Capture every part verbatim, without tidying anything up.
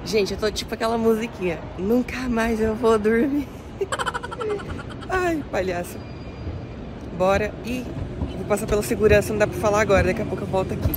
Gente, eu tô tipo aquela musiquinha. Nunca mais eu vou dormir. Ai, palhaço. Bora. Ih, vou passar pela segurança, não dá pra falar agora. Daqui a pouco eu volto aqui.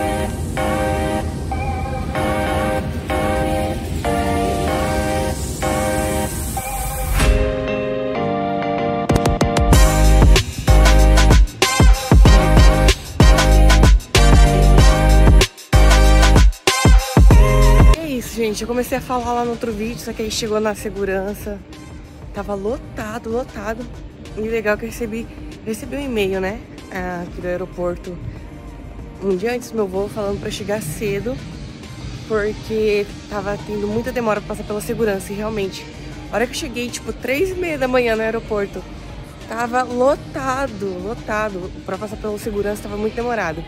Gente, eu comecei a falar lá no outro vídeo, só que aí chegou na segurança, tava lotado, lotado. E legal que eu recebi, recebi um e-mail, né, aqui do aeroporto, um dia antes do meu voo, falando pra chegar cedo, porque tava tendo muita demora pra passar pela segurança. E realmente, a hora que eu cheguei, tipo, três e meia da manhã no aeroporto, tava lotado, lotado. Pra passar pela segurança tava muito demorado.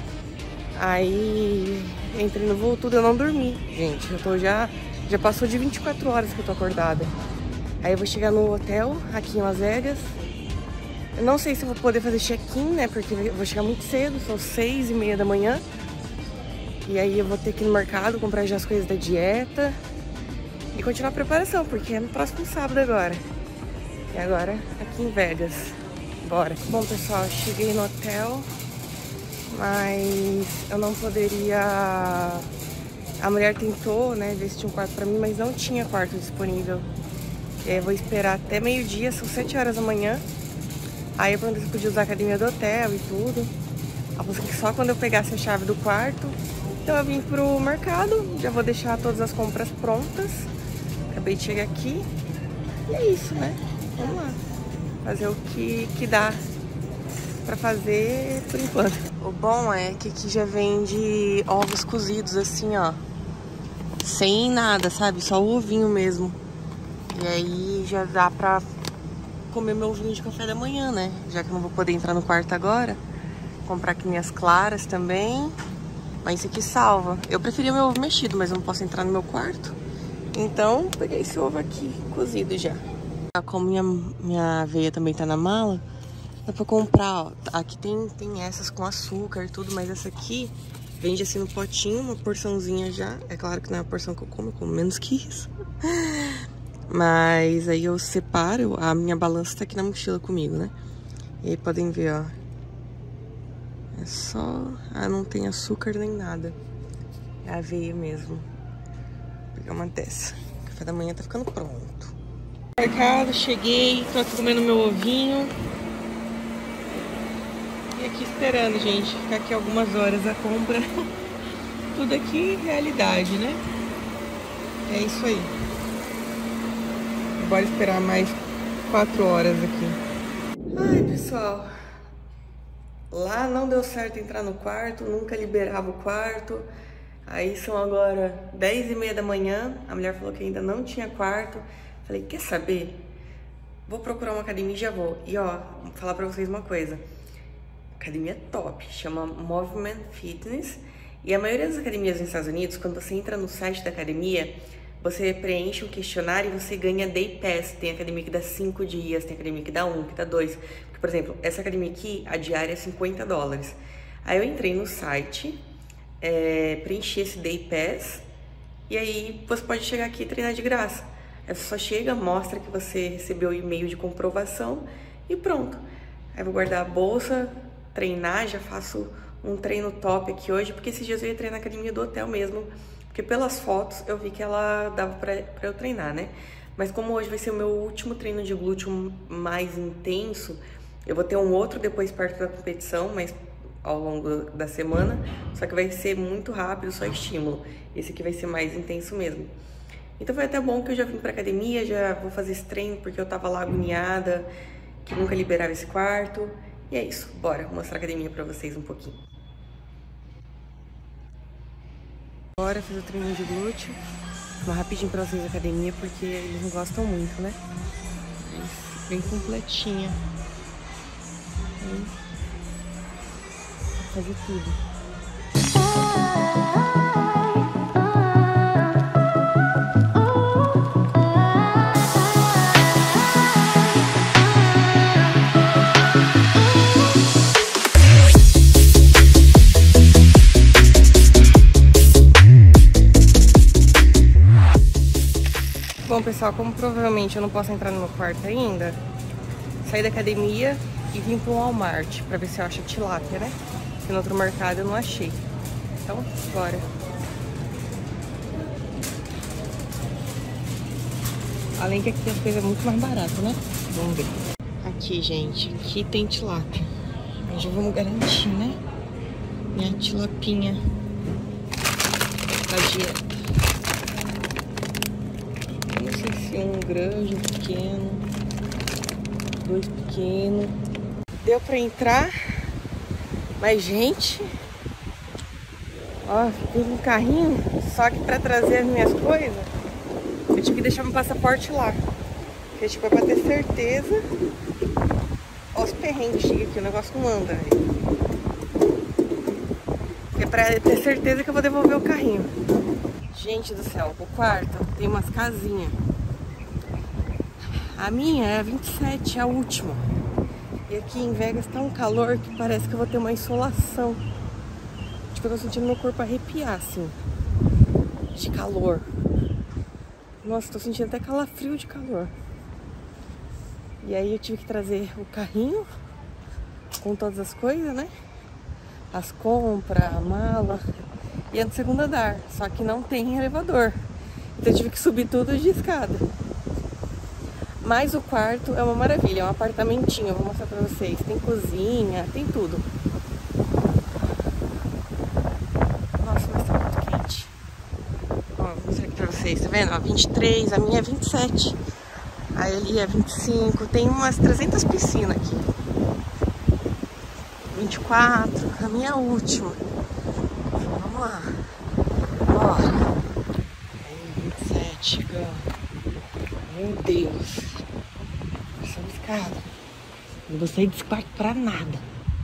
Aí entrei no voo tudo, eu não dormi, gente. Eu tô já, já passou de vinte e quatro horas que eu tô acordada. Aí eu vou chegar no hotel aqui em Las Vegas. Eu não sei se eu vou poder fazer check-in, né? Porque eu vou chegar muito cedo, são seis e meia da manhã. E aí eu vou ter que ir no mercado comprar já as coisas da dieta e continuar a preparação, porque é no próximo sábado agora. E agora aqui em Vegas. Bora. Bom, pessoal, cheguei no hotel, mas eu não poderia... A mulher tentou, né, ver se tinha um quarto pra mim, mas não tinha quarto disponível. É, vou esperar até meio-dia, são sete horas da manhã. Aí eu perguntei se podia usar a academia do hotel e tudo. Ela falou que só quando eu pegasse a chave do quarto. Então eu vim pro mercado, já vou deixar todas as compras prontas. Acabei de chegar aqui. E é isso, né? Vamos lá. Fazer o que, que dá pra fazer por enquanto. O bom é que aqui já vende ovos cozidos assim, ó. Sem nada, sabe? Só o ovinho mesmo. E aí já dá pra comer meu ovinho de café da manhã, né? Já que eu não vou poder entrar no quarto agora. Comprar aqui minhas claras também. Mas isso aqui salva. Eu preferia meu ovo mexido, mas eu não posso entrar no meu quarto. Então, peguei esse ovo aqui, cozido já. Como minha, minha aveia também tá na mala, dá pra comprar, ó. Aqui tem, tem essas com açúcar e tudo, mas essa aqui vende assim no potinho, uma porçãozinha já. É claro que não é a porção que eu como, eu como menos que isso. Mas aí eu separo, a minha balança tá aqui na mochila comigo, né? E aí podem ver, ó. É só... Ah, não tem açúcar nem nada. É aveia mesmo. Vou pegar uma dessa. O café da manhã tá ficando pronto. Mercado, cheguei, tô aqui comendo meu ovinho. E aqui esperando, gente. Ficar aqui algumas horas a compra. Tudo aqui realidade, né? É isso aí. Bora esperar mais quatro horas aqui. Ai, pessoal. Lá não deu certo entrar no quarto, nunca liberava o quarto. Aí são agora dez e meia da manhã. A mulher falou que ainda não tinha quarto. Falei, quer saber? Vou procurar uma academia e já vou. E ó, vou falar pra vocês uma coisa. Academia top, chama Movement Fitness. E a maioria das academias nos Estados Unidos, quando você entra no site da academia, você preenche um questionário e você ganha Day Pass. Tem academia que dá cinco dias, tem academia que dá um, que dá dois. Porque, por exemplo, essa academia aqui, a diária é cinquenta dólares. Aí eu entrei no site, é, preenchi esse Day Pass, e aí você pode chegar aqui e treinar de graça. Aí você só chega, mostra que você recebeu o e-mail de comprovação e pronto. Aí eu vou guardar a bolsa, treinar, já faço um treino top aqui hoje, porque esses dias eu ia treinar na academia do hotel mesmo. Porque pelas fotos eu vi que ela dava pra, pra eu treinar, né? Mas como hoje vai ser o meu último treino de glúteo mais intenso, eu vou ter um outro depois perto da competição, mas ao longo da semana. Só que vai ser muito rápido, só estímulo. Esse aqui vai ser mais intenso mesmo. Então foi até bom que eu já vim pra academia, já vou fazer esse treino, porque eu tava lá agoniada, que nunca liberava esse quarto. E é isso, bora mostrar a academia pra vocês um pouquinho. Agora fiz o treino de glúteo. Vou rapidinho pra vocês a academia, porque eles não gostam muito, né? Mas bem completinha. Vou fazer tudo. Bom, pessoal, como provavelmente eu não posso entrar no meu quarto ainda, saí da academia e vim pro Walmart pra ver se eu acho tilápia, né? Porque no outro mercado eu não achei. Então, bora. Além que aqui as coisas é muito mais baratas, né? Vamos ver. Aqui, gente, aqui tem tilápia. Mas já vamos garantir, né? Minha tilapinha da dieta. Eu não sei se um grande, um pequeno, dois pequenos. Deu pra entrar, mas, gente, ó, fiquei com um carrinho, só que pra trazer as minhas coisas, eu tive que deixar meu passaporte lá. Porque, tipo, é pra ter certeza. Ó, os perrengues chegam aqui, o negócio não anda, velho. É pra ter certeza que eu vou devolver o carrinho. Gente do céu, o quarto tem umas casinhas. A minha é a vinte e sete, a última. E aqui em Vegas tá um calor que parece que eu vou ter uma insolação. Tipo, eu tô sentindo meu corpo arrepiar, assim, de calor. Nossa, tô sentindo até calafrio de calor. E aí eu tive que trazer o carrinho com todas as coisas, né? As compras, a mala. E é no segundo andar, só que não tem elevador. Então eu tive que subir tudo de escada. Mas o quarto é uma maravilha, é um apartamentinho, eu vou mostrar pra vocês. Tem cozinha, tem tudo. Nossa, mas tá muito quente. Ó, vou mostrar aqui pra vocês, tá vendo? Ó, vinte e três, a minha é vinte e sete. A ali é vinte e cinco, tem umas trezentas piscinas aqui. vinte e quatro, a minha é a última. Vamos lá. Ó. Aí, vinte e sete, chegando. Meu Deus. Essa escada. Não vou sair desse quarto pra nada.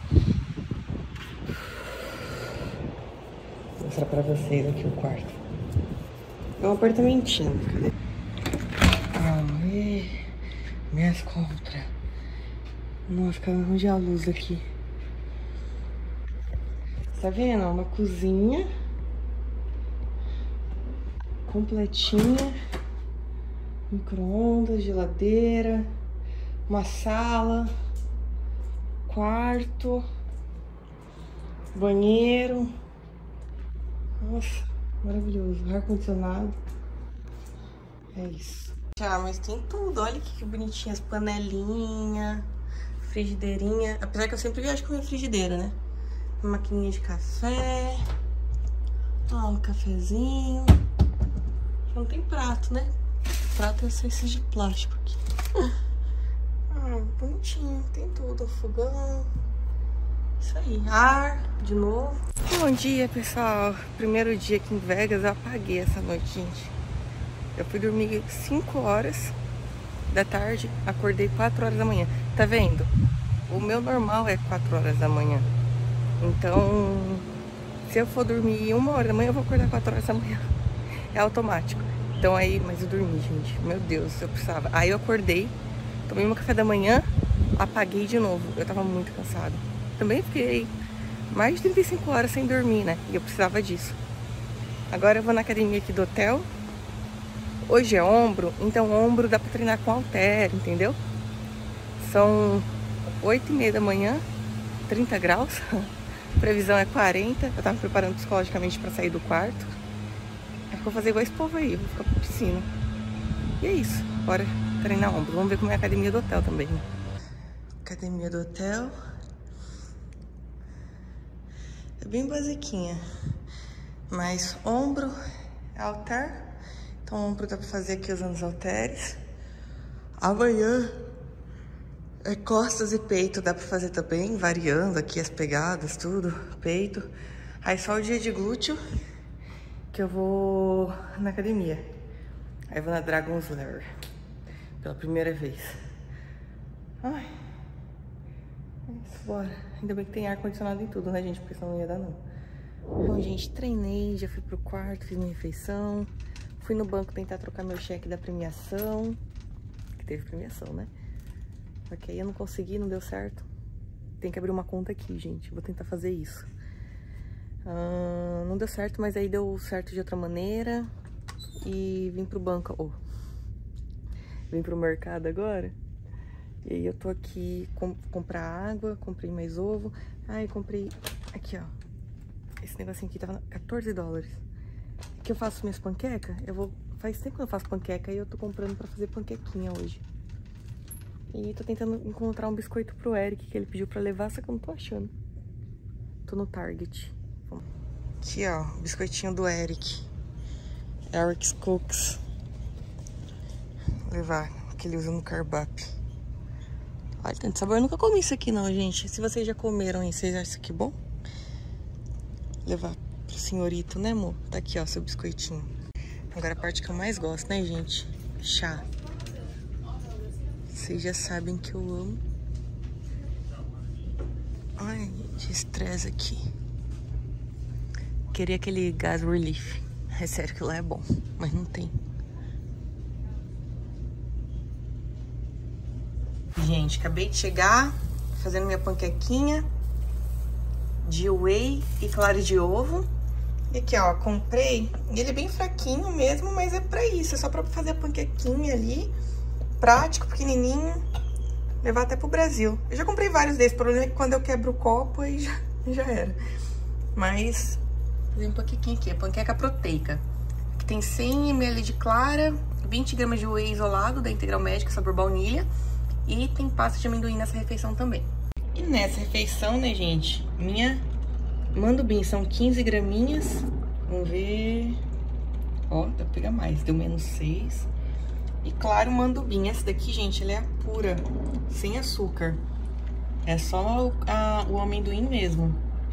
Vou mostrar pra vocês aqui o quarto. É um apartamentinho. Cadê? Ai, minhas compras. Nossa, acabei de arranjar a luz aqui. Tá vendo? Uma cozinha completinha, micro-ondas, geladeira, uma sala, quarto, banheiro. Nossa, maravilhoso. Ar-condicionado. É isso. Ah, mas tem tudo. Olha que bonitinho. As panelinhas, frigideirinha. Apesar que eu sempre viajo com minha frigideira, né? Maquininha de café. Ó, um cafezinho. Não tem prato, né? Prato é só esses de plástico aqui. Ah, bonitinho. Tem tudo. Fogão. Isso aí. Ar, de novo. Bom dia, pessoal. Primeiro dia aqui em Vegas. Eu apaguei essa noite, gente. Eu fui dormir cinco horas da tarde. Acordei quatro horas da manhã. Tá vendo? O meu normal é quatro horas da manhã. Então, se eu for dormir uma hora da manhã, eu vou acordar quatro horas da manhã. É automático. Então aí, mas eu dormi, gente. Meu Deus, eu precisava. Aí eu acordei, tomei meu café da manhã, apaguei de novo. Eu tava muito cansada. Também fiquei mais de trinta e cinco horas sem dormir, né? E eu precisava disso. Agora eu vou na academia aqui do hotel. Hoje é ombro, então ombro dá pra treinar com halter, entendeu? São oito e meia da manhã, trinta graus. Previsão é quarenta. Eu tava me preparando psicologicamente pra sair do quarto. Eu vou fazer igual esse povo aí, vou ficar pra piscina. E é isso, bora treinar ombro. Vamos ver como é a academia do hotel também. Academia do hotel. É bem basiquinha. Mas ombro, halter. Então ombro dá pra fazer aqui usando os halteres. Amanhã é costas e peito, dá pra fazer também, variando aqui as pegadas, tudo, peito. Aí só o dia de glúteo que eu vou na academia. Aí eu vou na Dragon's Lair pela primeira vez. Ai, é isso, bora. Ainda bem que tem ar-condicionado em tudo, né, gente? Porque senão não ia dar, não. Bom, gente, treinei, já fui pro quarto, fiz minha refeição. Fui no banco tentar trocar meu cheque da premiação. Que teve premiação, né? Porque aí eu não consegui, não deu certo. Tem que abrir uma conta aqui, gente. Vou tentar fazer isso. Uh, não deu certo, mas aí deu certo de outra maneira. E vim pro banco. Oh, Vim pro mercado agora. E aí eu tô aqui com, comprar água, comprei mais ovo. Ah, eu comprei aqui, ó. Esse negocinho aqui tava quatorze dólares. Que eu faço minhas panquecas, eu vou... Faz tempo que eu faço panqueca e eu tô comprando pra fazer panquequinha hoje. E tô tentando encontrar um biscoito pro Eric, que ele pediu pra levar, só que eu não tô achando. Tô no Target. Aqui, ó, o biscoitinho do Eric. Eric's Cooks. Vou levar, que ele usa no Carbap. Olha, tanto sabor. Eu nunca comi isso aqui não, gente. Se vocês já comeram aí, vocês acham isso aqui bom? Levar pro senhorito, né, amor? Tá aqui, ó, seu biscoitinho. Agora a parte que eu mais gosto, né, gente? Chá. Vocês já sabem que eu amo. Ai, gente, estresse aqui. Queria aquele gas relief. É sério que lá é bom, mas não tem. Gente, acabei de chegar, fazendo minha panquequinha de whey e clara de ovo. E aqui, ó, comprei. Ele é bem fraquinho mesmo, mas é pra isso. É só pra fazer a panquequinha ali. Prático, pequenininho. Levar até pro Brasil. Eu já comprei vários desses. O problema é que quando eu quebro o copo, aí já, já era. Mas, fazer um panquequinha aqui. É panqueca proteica. Que tem cem mililitros de clara, vinte gramas de whey isolado da Integral Médica, sabor baunilha. E tem pasta de amendoim nessa refeição também. E nessa refeição, né, gente? Minha mandubim são quinze graminhas. Vamos ver. Ó, dá pra pegar mais. Deu menos seis. E claro, mandubim. Essa daqui, gente, ela é a pura, sem açúcar. É só o, a, o amendoim mesmo.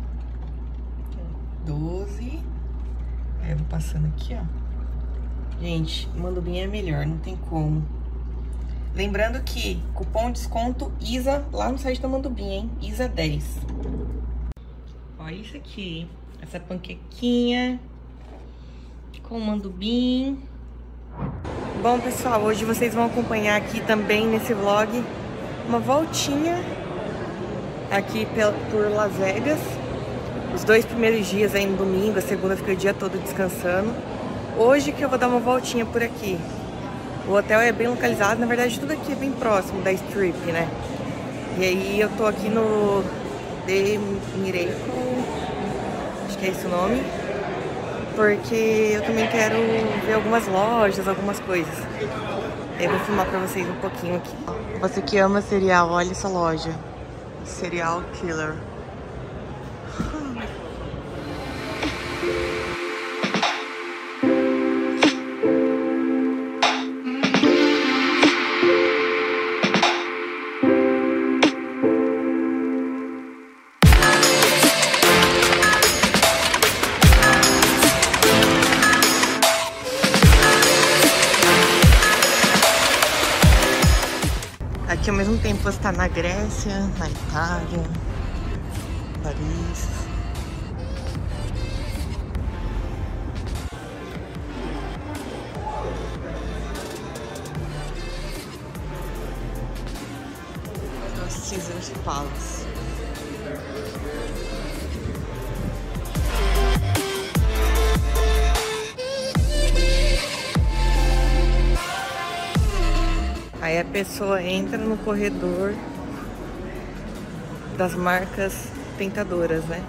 doze. Aí eu vou passando aqui, ó. Gente, mandubim é melhor, não tem como. Lembrando que cupom desconto I S A lá no site da Mandubim, hein? I S A dez. Olha isso aqui. Essa panquequinha com mandubim. Bom, pessoal, hoje vocês vão acompanhar aqui também nesse vlog uma voltinha aqui por Las Vegas. Os dois primeiros dias aí no domingo, a segunda fica o dia todo descansando. Hoje que eu vou dar uma voltinha por aqui. O hotel é bem localizado, na verdade tudo aqui é bem próximo da Strip, né? E aí eu tô aqui no The Miracle, acho que é esse o nome, porque eu também quero ver algumas lojas, algumas coisas. Eu vou filmar pra vocês um pouquinho aqui. Você que ama cereal, olha essa loja. Cereal Killer. Aqui ao mesmo tempo você está na Grécia, na Itália, Paris. Caesar's Palace. Aí a pessoa entra no corredor das marcas tentadoras, né?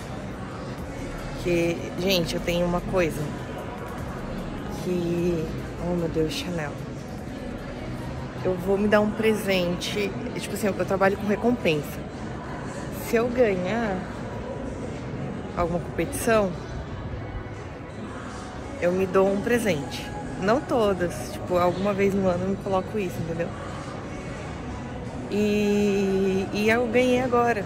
Que, gente, eu tenho uma coisa que... Oh, meu Deus, Chanel. Eu vou me dar um presente. Tipo assim, eu trabalho com recompensa. Se eu ganhar alguma competição, eu me dou um presente. Não todas, tipo, alguma vez no ano eu me coloco isso, entendeu? E, e eu ganhei agora.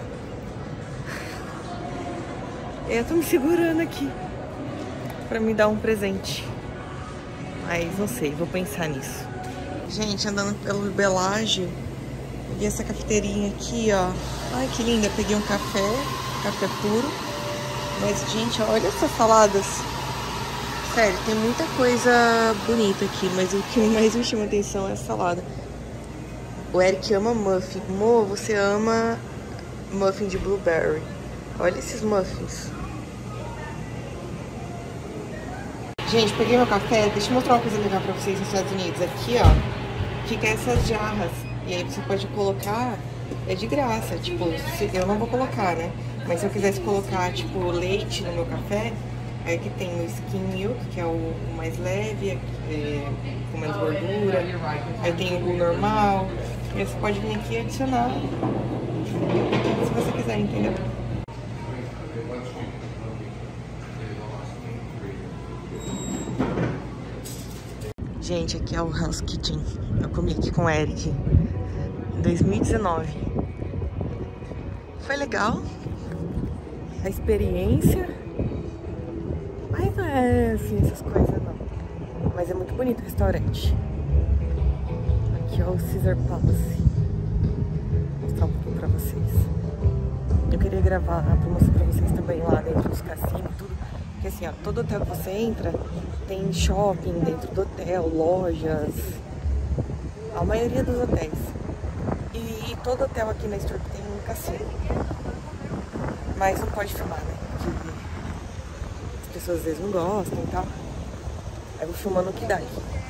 Eu tô me segurando aqui pra me dar um presente. Mas não sei, vou pensar nisso. Gente, andando pelo Bellagio, vi essa cafeteirinha aqui, ó. Ai, que linda, peguei um café, café puro. Mas, gente, olha essas saladas. Sério, tem muita coisa bonita aqui, mas o que mais me chama atenção é a salada. O Eric ama muffin. Mo, você ama muffin de blueberry. Olha esses muffins. Gente, peguei meu café. Deixa eu mostrar uma coisa legal pra vocês nos Estados Unidos. Aqui, ó. fica essas jarras. E aí você pode colocar, é de graça. Tipo, se, eu não vou colocar, né? Mas se eu quisesse colocar, tipo, leite no meu café, aí aqui tem o Skim Milk, que é o, o mais leve, é, com mais gordura. Aí tem o normal. E aí você pode vir aqui e adicionar, se você quiser, entendeu? Gente, aqui é o Hell's Kitchen. Eu comi aqui com o Eric em dois mil e dezenove. Foi legal a experiência, mas não é assim essas coisas não. Mas é muito bonito o restaurante. Aqui é o Caesar Palace. Vou mostrar um pouquinho pra vocês. Eu queria gravar pra mostrar pra vocês também lá dentro dos cassinos e tudo. Porque assim, ó, todo hotel que você entra tem shopping dentro do hotel, lojas, a maioria dos hotéis. E todo hotel aqui na Sturp tem um cassino. Mas não pode filmar, né? Porque as pessoas às vezes não gostam e tal. Aí eu vou filmando o que dá aqui.